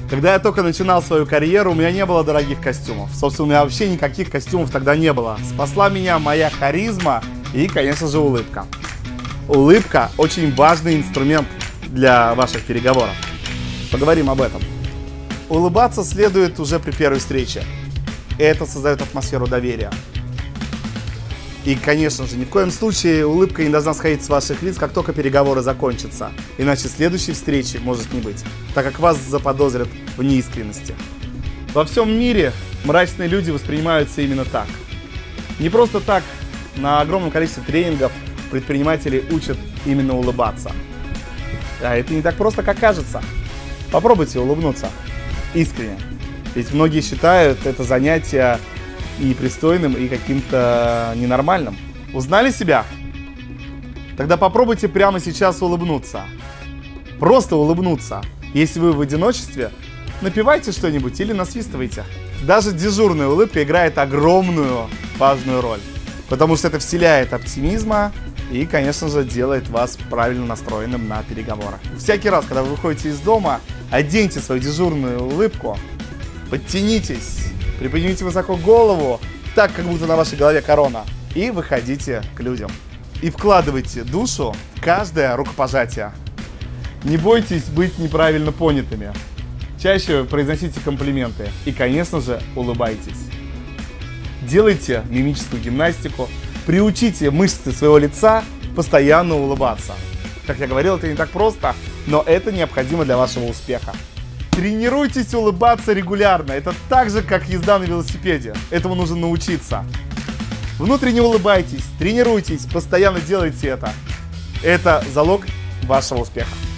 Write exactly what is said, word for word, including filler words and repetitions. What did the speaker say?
Когда я только начинал свою карьеру, у меня не было дорогих костюмов. Собственно, у меня вообще никаких костюмов тогда не было. Спасла меня моя харизма и, конечно же, улыбка. Улыбка – очень важный инструмент для ваших переговоров. Поговорим об этом. Улыбаться следует уже при первой встрече. Это создает атмосферу доверия. И, конечно же, ни в коем случае улыбка не должна сходить с ваших лиц, как только переговоры закончатся. Иначе следующей встречи может не быть, так как вас заподозрят в неискренности. Во всем мире мрачные люди воспринимаются именно так. Не просто так на огромном количестве тренингов предприниматели учат именно улыбаться. А это не так просто, как кажется. Попробуйте улыбнуться искренне. Ведь многие считают это занятие непристойным и каким-то ненормальным. Узнали себя? Тогда попробуйте прямо сейчас улыбнуться. Просто улыбнуться. Если вы в одиночестве, напевайте что-нибудь или насвистывайте. Даже дежурная улыбка играет огромную важную роль, потому что это вселяет оптимизма и, конечно же, делает вас правильно настроенным на переговоры. Всякий раз, когда вы выходите из дома, оденьте свою дежурную улыбку, подтянитесь, приподнимите высоко голову, так, как будто на вашей голове корона, и выходите к людям. И вкладывайте душу в каждое рукопожатие. Не бойтесь быть неправильно понятыми. Чаще произносите комплименты и, конечно же, улыбайтесь. Делайте мимическую гимнастику, приучите мышцы своего лица постоянно улыбаться. Как я говорил, это не так просто, но это необходимо для вашего успеха. Тренируйтесь улыбаться регулярно. Это так же, как езда на велосипеде. Этому нужно научиться. Внутренне улыбайтесь, тренируйтесь, постоянно делайте это. Это залог вашего успеха.